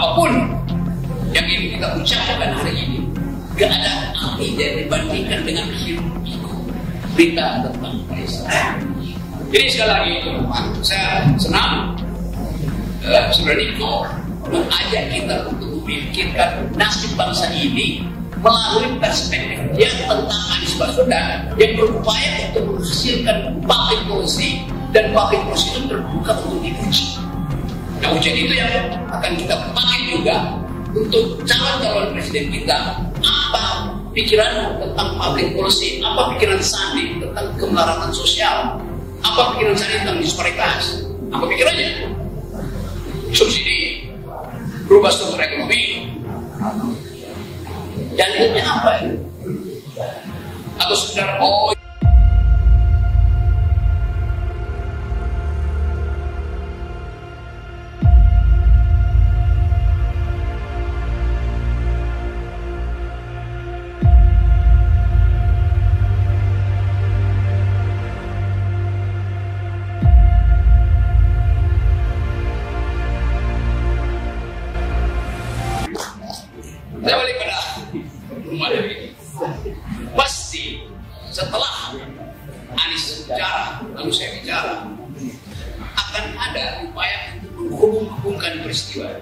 apapun yang ingin kita ucapkan hari ini, gak ada arti yang dibandingkan dengan hidup berita tentang Palestina. Jadi sekali lagi, Pak, saya senang Saudara Niko mengajak kita untuk memikirkan nasib bangsa ini melalui perspektif yang tentang Anies Baswedan yang berupaya untuk menghasilkan public policy, dan public policy itu terbuka untuk diuji. Nah, ujian itu yang akan kita pakai juga untuk calon-calon presiden kita. Apa pikiran tentang public policy, apa pikiran Sandi tentang kemelaratan sosial, apa pikiran Sandi tentang disparitas, apa pikirannya? Subsidi, berubah struktur ekonomi, dalilnya apa ya? Atau sekedar saya balik pada rumah ini. Pasti setelah Anies bicara, lalu saya bicara, akan ada upaya untuk menghubung-hubungkan peristiwa.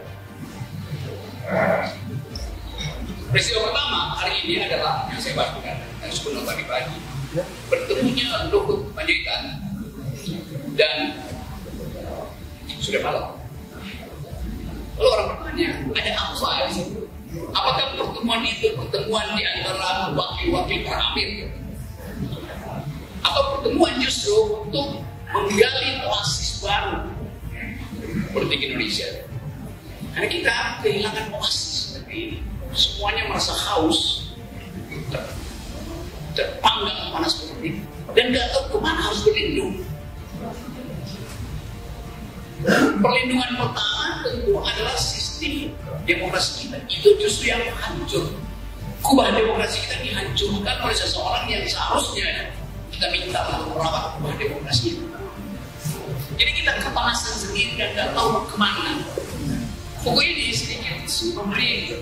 Peristiwa pertama hari ini adalah yang saya bagikan dan sebelum tadi pagi, bertemunya Luhut Panjaitan dan sudah malam. Lalu orang bertanya, ada apa di situ? Apakah pertemuan itu pertemuan di antara wakil-wakil para amir? Atau pertemuan justru untuk menggali oasis baru politik Indonesia? Karena kita kehilangan oasis seperti ini. Semuanya merasa haus, terpanggang panas politik, dan gak tahu kemana harus berlindung. Perlindungan pertama tentu adalah sistem demokrasi kita. Itu justru yang hancur. Kubah demokrasi kita dihancurkan oleh seseorang yang seharusnya kita minta untuk merawat kubah demokrasi itu. Jadi kita kepanasan sendiri dan tidak tahu mau kemana. Pokoknya ini sedikit memberi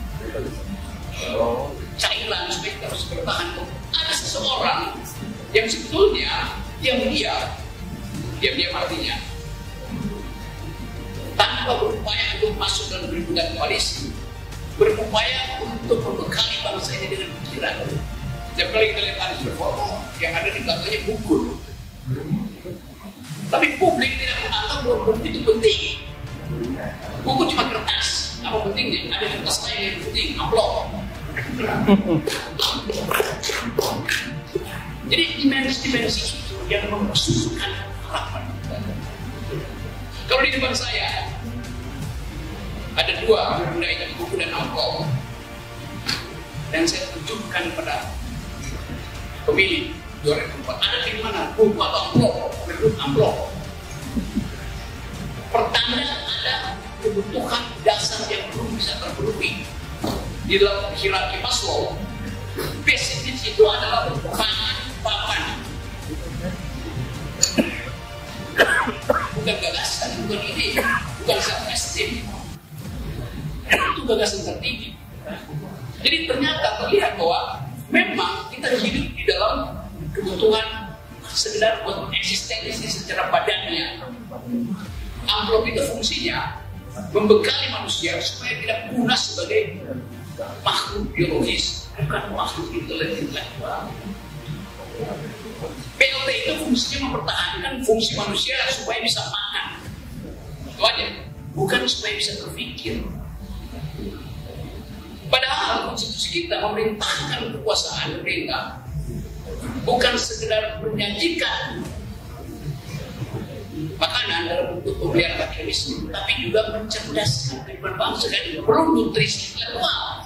cairan supaya kita harus bertahan. Ada seseorang yang sebetulnya diam-diam artinya tanpa berupaya untuk masuk dalam keributan koalisi, berupaya untuk membekali bangsa ini dengan pikiran. Setiap kali kita lihat Anies berfoto, yang ada di belakangnya buku. Tapi publik tidak menganggap bahwa buku itu penting. Buku cuma kertas, apa pentingnya? Ada kertas lain yang penting, amplop. Jadi dimensi-dimensi itu yang mempersusukkan harapan. Kalau di depan saya ada dua benda itu, buku dan amplop, dan saya tunjukkan pada pemilih 2004, ada di mana buku atau amplop. Pertanda ada kebutuhan dasar yang belum bisa terpenuhi di dalam hierarki Maslow. Basic needs itu adalah pangan, papan. Bukan gagasan, bukan ide, bukan self-esteem. Itu gagasan tertinggi. Jadi ternyata terlihat bahwa memang kita hidup di dalam kebutuhan sekedar buat eksistensi secara badannya. Amplop itu fungsinya membekali manusia supaya tidak punah sebagai makhluk biologis, bukan makhluk intelektual. PLT itu fungsinya mempertahankan fungsi manusia supaya bisa makan. Itu aja. Bukan supaya bisa berpikir. Padahal konstitusi kita memerintahkan kekuasaan pemerintah bukan sekedar menyajikan makanan dalam bentuk pemberian kapitalisme, tapi juga mencerdaskan kehidupan bangsa dan perlu nutrisi intelektual.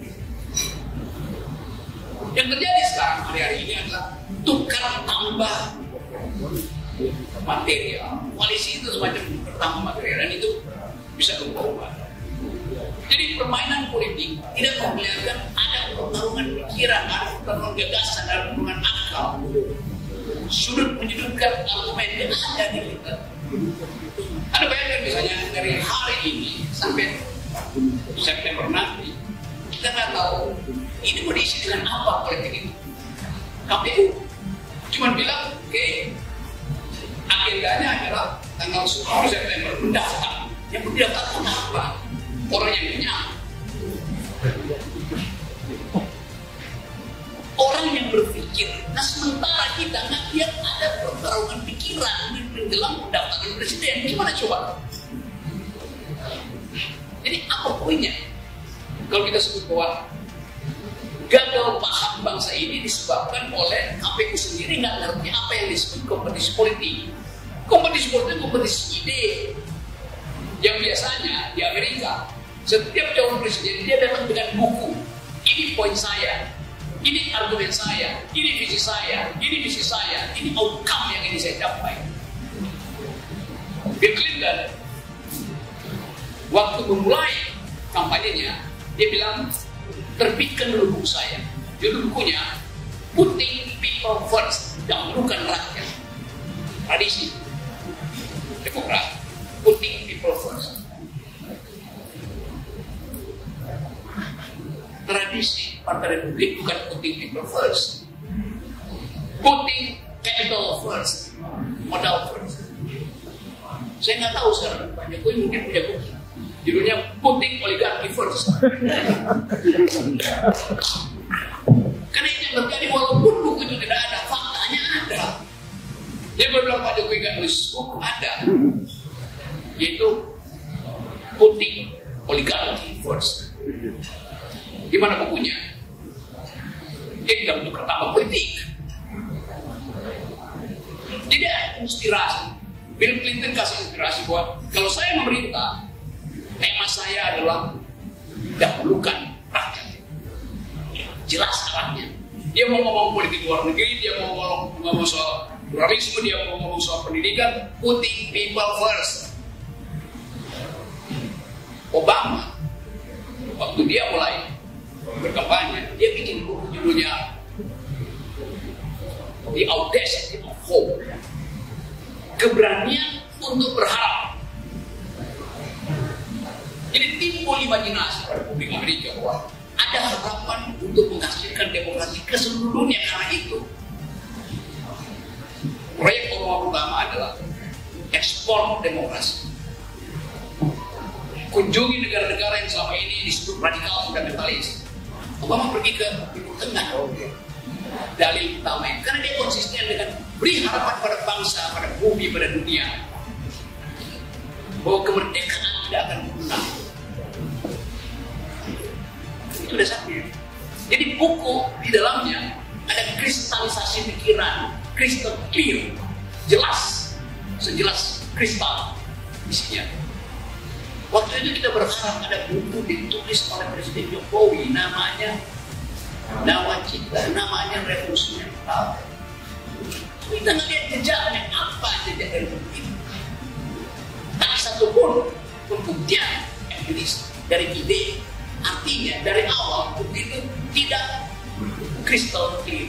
Yang terjadi sekarang hari-hari ini adalah tukar tambah material. Koalisi itu semacam bertambah material dan itu bisa berubah. Jadi permainan politik tidak memperlihatkan ada pertarungan pikiran, ada pertarungan gagasan, ada pertarungan akal. Sudut menyudutkan argumen yang ada di kita. Anda bayangkan misalnya dari hari ini sampai September nanti. Kita nggak tahu ini mau diisi dengan apa politik itu. KPU cuma bilang, oke, agendanya adalah tanggal 10 September mendaftar. Yang mendaftar apa? Orang yang punya. Orang yang berpikir. Nah sementara kita nggak lihat ada pertarungan pikiran menjelang pendaftaran presiden. Gimana coba? Jadi apa poinnya? Kalau kita sebut bahwa gagal paham bangsa ini disebabkan oleh KPU sendiri nggak ngerti apa yang disebut kompetisi politik. Kompetisi politik kompetisi ide. Yang biasanya di Amerika setiap calon presiden dia datang dengan buku. Ini poin saya, ini argumen saya, ini visi saya, ini misi saya, ini outcome yang ini saya capai. Bill Clinton waktu memulai kampanyenya dia bilang, terbitkan dulu buku saya. Judul bukunya Putting People First, dahulukan rakyat. Tradisi Demokrat, Putting People First. Tradisi Partai Republik bukan Putting People First, Putting Capital First, modal first. Saya nggak tahu sekarang Pak Jokowi mungkin punya buku judulnya Putting Oligarki First. Karena itu yang terjadi walaupun buku itu tidak ada, faktanya ada. Dia bilang Pak Jokowi nggak nulis buku, ada, yaitu Putting Oligarki First. Gimana bukunya? Dia tidak untuk pertama politik. Tidak inspirasi. Bill Clinton kasih inspirasi bahwa kalau saya memerintah, tema saya adalah dahulukan rakyat. Jelas arahnya. Dia mau ngomong politik luar negeri, dia mau ngomong soal pluralisme, dia mau ngomong soal pendidikan, putting people first. Obama waktu dia mulai berkampanye, dia bikin buku judulnya The Audacity of Hope, keberanian untuk berharap. Jadi timbul imajinasi Republik Amerika bahwa ada harapan untuk menghasilkan demokrasi ke seluruh dunia. Karena itu proyek Obama pertama adalah ekspor demokrasi. Kunjungi negara-negara yang selama ini disebut radikal fundamentalis. Obama pergi ke Timur Tengah. Dalil utamanya karena dia konsisten dengan beri harapan pada bangsa, pada bumi, pada dunia bahwa kemerdekaan tidak akan punah. Itu dasarnya. Jadi buku di dalamnya ada kristalisasi pikiran, crystal clear, jelas, sejelas kristal isinya. Waktu itu kita berharap ada buku ditulis oleh Presiden Jokowi, namanya Nawacita, namanya Revolusi Mental. Kita nggak lihat jejaknya, apa jejak dari buku itu? Tak satu pun pembuktian empiris dari ide. Artinya dari awal buku itu tidak crystal clear.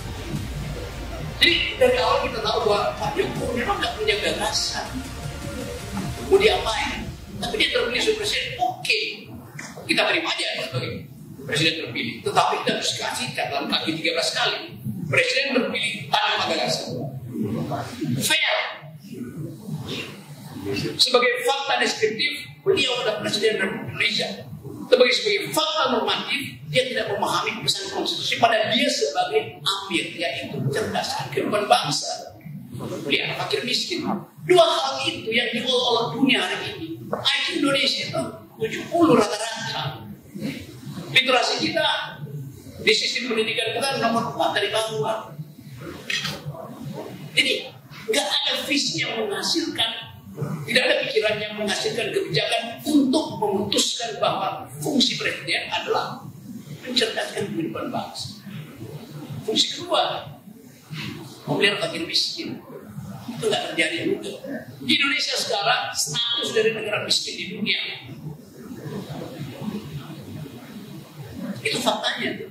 Jadi dari awal kita tahu bahwa Pak Jokowi memang nggak punya gagasan. Mau diapain? Tapi dia terpilih sebagai presiden, oke. Kita terima aja sebagai presiden terpilih. Tetapi kita harus kasih catatan kaki 13 kali. Presiden terpilih tanpa gagasan. Fair. Sebagai fakta deskriptif, beliau adalah presiden Republik Indonesia. Sebagai fakta normatif, dia tidak memahami pesan konstitusi pada dia sebagai amir, yaitu mencerdaskan kehidupan bangsa. Beliau fakir miskin. Dua hal itu yang diolah oleh dunia hari ini. IQ Indonesia itu 70 rata-rata. Literasi kita di sistem pendidikan kita nomor 4 dari bawah. Jadi nggak ada visi yang menghasilkan, tidak ada pikiran yang menghasilkan kebijakan untuk memutuskan bahwa fungsi presiden adalah mencerdaskan kehidupan bangsa. Fungsi kedua, memelihara fakir miskin. Itu nggak terjadi juga. Di Indonesia sekarang status dari negara miskin di dunia. Itu faktanya.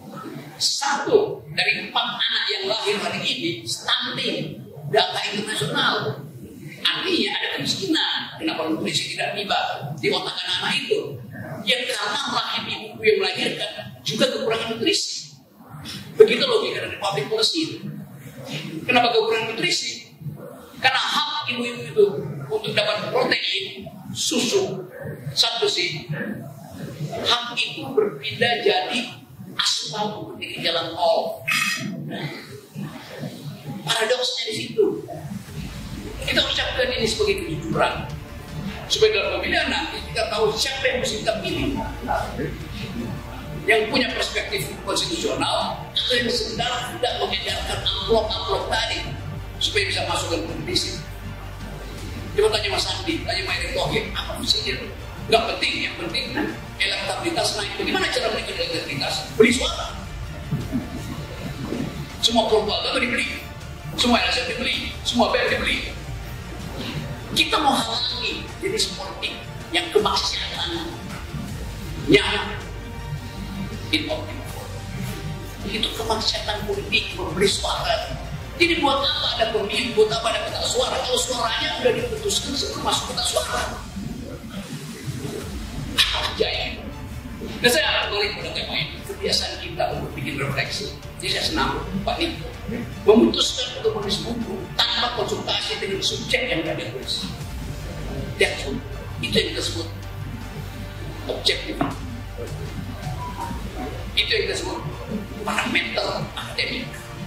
1 dari 4 anak yang lahir hari ini stunting, data internasional. Artinya artinya ada kemiskinan. Kenapa nutrisi tidak tiba di otak anak-anak itu? Yang karena rahim ibu yang melahirkan juga kekurangan nutrisi. Begitu logika dari public policy. Kenapa kekurangan nutrisi? Karena hak ibu-ibu itu untuk dapat protein, susu, zat besi, hak itu berpindah jadi aspal di jalan tol. Paradoksnya di situ. Kita ucapkan ini sebagai kejujuran. Supaya dalam pemilihan nanti kita tahu siapa yang mesti kita pilih. Yang punya perspektif konstitusional atau yang sekedar tidak mengedarkan amplop-amplop tadi supaya bisa masuk ke kompetisi. Coba tanya Mas Andi, tanya Mas Erick Thohir, apa fungsinya? Nggak penting, yang penting elektabilitas naik. Bagaimana cara menaikkan elektabilitas? Beli suara. Semua kelompok agama dibeli, semua LSM dibeli, semua BM dibeli. Kita mau halangi jenis politik yang kemaksiatan, yang inoptimal. Itu kemaksiatan politik membeli suara. Jadi buat apa ada pemilu, buat apa ada kotak suara? Kalau suaranya udah diputuskan sebelum masuk kotak suara. Ajaib. Dan saya balik pada tema ini. Kebiasaan kita untuk bikin refleksi. Jadi saya senang Pak Niko memutuskan untuk menulis buku tanpa konsultasi dengan subjek yang tidak ditulis. Itu yang kita sebut objektif. Itu yang kita sebut parameter akademik.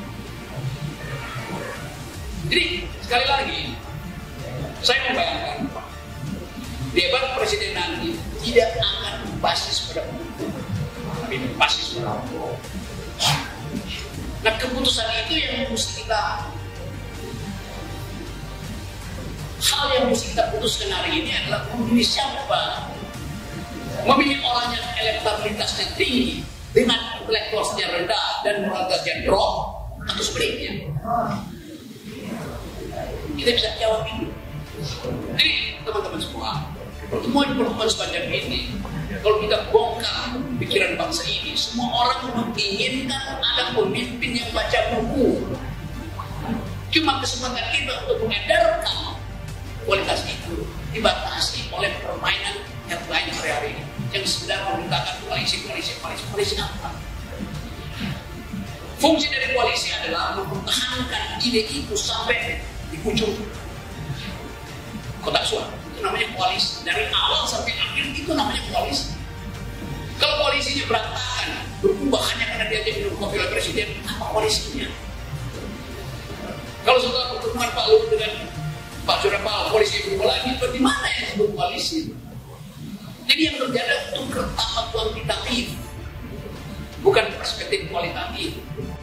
Jadi sekali lagi saya membayangkan debat presiden nanti tidak akan berbasis pada buku, tapi berbasis pada hukum. Nah, keputusan itu yang mesti kita, hal yang mesti kita putuskan hari ini adalah memilih siapa. Memilih orang yang elektabilitasnya tinggi dengan intelektualnya rendah dan moralitasnya drop, atau sebaliknya. Kita bisa jawab itu. Jadi teman-teman semua, pertemuan sepanjang ini, kalau kita bongkar pikiran bangsa ini, semua orang menginginkan ada pemimpin yang baca buku. Cuma kesempatan kita untuk mengedarkan kualitas itu dibatasi oleh permainan headline hari-hari ini yang sedang memintakan koalisi apa? Fungsi dari koalisi adalah mempertahankan ide itu sampai di ujung kotak suara. Itu namanya koalisi. Dari awal sampai akhir itu namanya koalisi. Kalau koalisinya berantakan, berubah hanya karena dia jadi wakil presiden, apa koalisinya? Kalau setelah pertemuan Pak Luhut dengan Pak Surya Paloh, koalisi berubah lagi, di mana yang disebut koalisi? Jadi yang terjadi itu kertas kuantitatif, bukan perspektif kualitatif.